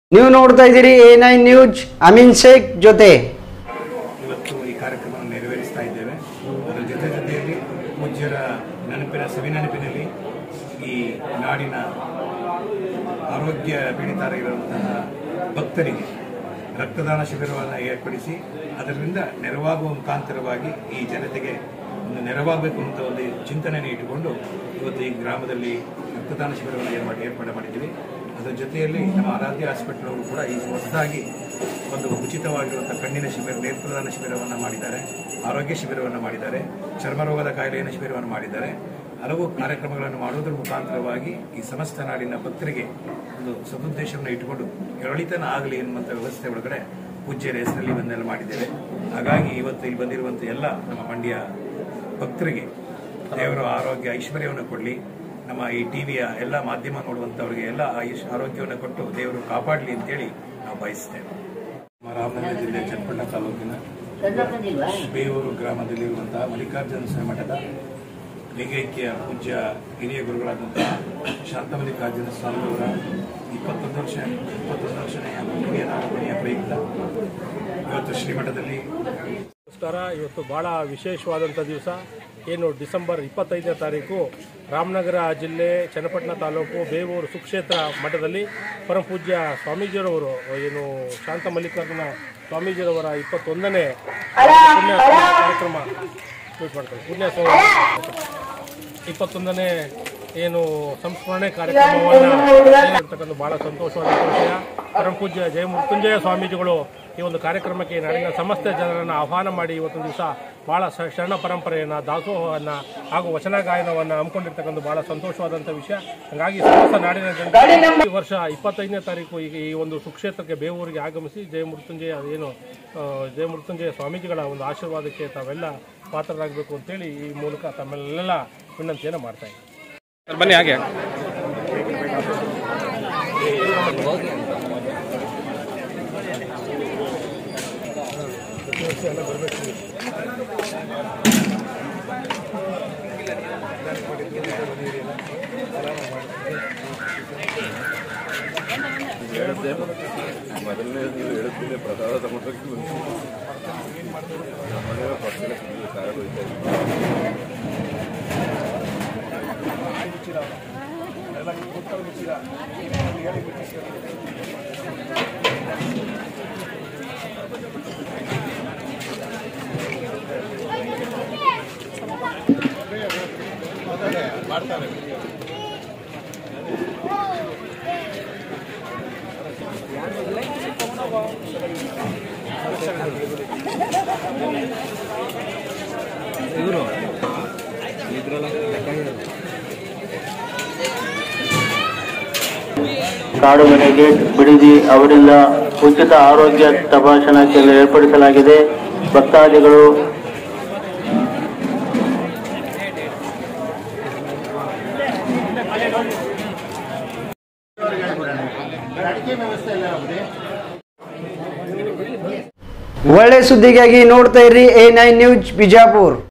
ನೀವು ನೋಡ್ತಾ ಇದ್ದೀರಿ A9 ನ್ಯೂಸ್ ಅಮೀನ್ ಶೇಖ್ ಜೊತೆ. ಇವತ್ತು ಈ ಕಾರ್ಯಕ್ರಮವನ್ನು ನೆರವೇರಿಸ್ತಾ ಇದ್ದೇವೆ. ಅದರ ಜೊತೆಯಲ್ಲಿ ಪೂಜ್ಯರ ನೆನಪಿನ ಸವಿನೆನಪಿನಲ್ಲಿ ಈ ನಾಡಿನ ಆರೋಗ್ಯ ಪೀಡಿತರಾಗಿರುವಂತಹ ಭಕ್ತರಿಗೆ ರಕ್ತದಾನ ಶಿಬಿರವನ್ನು ಏರ್ಪಡಿಸಿ ಅದರಿಂದ ನೆರವಾಗುವ ಮುಖಾಂತರವಾಗಿ ಈ ಜನತೆಗೆ ಒಂದು ನೆರವಾಗಬೇಕು ಅಂತ ಒಂದು ಚಿಂತನೆಯನ್ನು ಇಟ್ಟುಕೊಂಡು ಇವತ್ತು ಈ ಗ್ರಾಮದಲ್ಲಿ ರಕ್ತದಾನ ಶಿಬಿರವನ್ನು ಏರ್ಪಾಡು ಮಾಡಿದ್ದೀವಿ. ಅದರ ಜೊತೆಯಲ್ಲಿ ನಮ್ಮ ಆರಾಧ್ಯ ಹಾಸ್ಪಿಟಲ್ ಕೂಡ ಈ ಹೊಸದಾಗಿ ಒಂದು ಉಚಿತವಾಗಿರುವಂತಹ ಕಣ್ಣಿನ ಶಿಬಿರ, ನೇತ್ರದಾನ ಶಿಬಿರವನ್ನು ಮಾಡಿದ್ದಾರೆ, ಆರೋಗ್ಯ ಶಿಬಿರವನ್ನು ಮಾಡಿದ್ದಾರೆ, ಚರ್ಮರೋಗದ ಕಾಯಿಲೆಯ ಶಿಬಿರವನ್ನು ಮಾಡಿದ್ದಾರೆ. ಹಲವು ಕಾರ್ಯಕ್ರಮಗಳನ್ನು ಮಾಡುವುದರ ಮುಖಾಂತರವಾಗಿ ಈ ಸಮಸ್ತ ನಾಡಿನ ಭಕ್ತರಿಗೆ ಒಂದು ಸದುದ್ದೇಶವನ್ನು ಇಟ್ಟುಕೊಂಡು ಒಳಿತನ ಆಗಲಿ ಎನ್ನುವಂಥ ವ್ಯವಸ್ಥೆ ಒಳಗಡೆ ಪೂಜ್ಯರ ಹೆಸರಲ್ಲಿ ಬಂದೆಲ್ಲ ಮಾಡಿದ್ದೇವೆ. ಹಾಗಾಗಿ ಇವತ್ತು ಇಲ್ಲಿ ಬಂದಿರುವಂಥ ಎಲ್ಲ ನಮ್ಮ ಮಂಡ್ಯ ಭಕ್ತರಿಗೆ ದೇವರ ಆರೋಗ್ಯ ಐಶ್ವರ್ಯವನ್ನು ಕೊಡಲಿ, ನಮ್ಮ ಈ ಟಿವಿಯ ಎಲ್ಲ ಮಾಧ್ಯಮ ನೋಡುವಂಥವ್ರಿಗೆ ಎಲ್ಲ ಆರೋಗ್ಯವನ್ನು ಕೊಟ್ಟು ದೇವರು ಕಾಪಾಡಲಿ ಅಂತೇಳಿ ನಾವು ಬಯಸ್ತೇವೆ. ನಮ್ಮ ರಾಮನಗರ ಜಿಲ್ಲೆ ಚನ್ನಪಟ್ಟಣ ತಾಲೂಕಿನ ಬೇವೂರು ಗ್ರಾಮದಲ್ಲಿರುವಂತಹ ಮಲ್ಲಿಕಾರ್ಜುನ ಸ್ವಾಮಿ ಮಠದ ಲಿಂಗೈಕ್ಯ ಪೂಜ್ಯ ಹಿರಿಯ ಗುರುಗಳಾದಂತಹ ಶಾಂತಮಲ್ಲಿಕಾರ್ಜುನ ಸ್ವಾಮಿಯವರ 21 ವರ್ಷನೆಯ ಪುಣ್ಯನಾಮಪಣಿಯ ಪ್ರಯುಕ್ತ ಇವತ್ತು ಶ್ರೀಮಠದಲ್ಲಿ ನಮಸ್ಕಾರ. ಇವತ್ತು ಬಹಳ ವಿಶೇಷವಾದಂಥ ದಿವಸ. ಏನು ಡಿಸೆಂಬರ್ 25ನೇ ತಾರೀಕು ರಾಮನಗರ ಜಿಲ್ಲೆ ಚನ್ನಪಟ್ಟಣ ತಾಲೂಕು ಬೇವೂರು ಸುಕ್ಷೇತ್ರ ಮಠದಲ್ಲಿ ಪರಮ ಪೂಜ್ಯ ಸ್ವಾಮೀಜಿರವರು ಏನು ಶಾಂತ ಮಲ್ಲಿಕಾರ್ಜುನ ಸ್ವಾಮೀಜಿರವರ 21ನೇ ಕಾರ್ಯಕ್ರಮ ಪುಣ್ಯ 21ನೇ ಏನು ಸಂಸ್ಮರಣೆ ಕಾರ್ಯಕ್ರಮವನ್ನು ಬಹಳ ಸಂತೋಷವಾದ ವಿಷಯ. ಪರಮ ಪೂಜ್ಯ ಜಯ ಮೃತ್ಯುಂಜಯ ಸ್ವಾಮೀಜಿಗಳು ಈ ಒಂದು ಕಾರ್ಯಕ್ರಮಕ್ಕೆ ನಾಡಿನ ಸಮಸ್ತ ಜನರನ್ನು ಆಹ್ವಾನ ಮಾಡಿ ಇವತ್ತೊಂದು ದಿವಸ ಬಹಳ ಶರಣ ಪರಂಪರೆಯನ್ನು, ದಾಸೋಹವನ್ನು ಹಾಗೂ ವಚನ ಗಾಯನವನ್ನು ಹಮ್ಮಿಕೊಂಡಿರ್ತಕ್ಕಂಥ ಬಹಳ ಸಂತೋಷವಾದಂಥ ವಿಷಯ. ಹಾಗಾಗಿ ಸಮಸ್ತ ನಾಡಿನ ಜನತೆ ಈ ವರ್ಷ 25ನೇ ತಾರೀಕು ಈಗ ಈ ಒಂದು ಸುಕ್ಷೇತ್ರಕ್ಕೆ ಬೇವೂರಿಗೆ ಆಗಮಿಸಿ ಜಯ ಮೃತ್ಯುಂಜಯ ಸ್ವಾಮೀಜಿಗಳ ಒಂದು ಆಶೀರ್ವಾದಕ್ಕೆ ತಾವೆಲ್ಲ ಪಾತ್ರರಾಗಬೇಕು ಅಂತೇಳಿ ಈ ಮೂಲಕ ತಮ್ಮೆಲ್ಲ ವಿನಂತಿಯನ್ನು ಮಾಡ್ತಾ ಇದ್ದೀವಿ. ಬನ್ನಿ ಹಾಗೆ ಮೊದಲನೇ ನೀವು ಹೇಳುತ್ತಿದ್ದೆ ಪ್ರಸಾದ ಸಮುದ್ರಕ್ಕೆ ಮಾಡ್ತಾರೆ. ಕಾಡುಮನೆ ಗೇಟ್ ಬಿಡದಿ ಅವರಿಂದ ಉಚಿತ ಆರೋಗ್ಯ ತಪಾಸಣಾ ಕೇಂದ್ರ ಏರ್ಪಡಿಸಲಾಗಿದೆ. ಭಕ್ತಾದಿಗಳು ಒಳ್ಳೆ ಸುದ್ದಿಗಾಗಿ ನೋಡ್ತಾ ಇರ್ರಿ A9 ನ್ಯೂಸ್ ಬಿಜಾಪುರ್.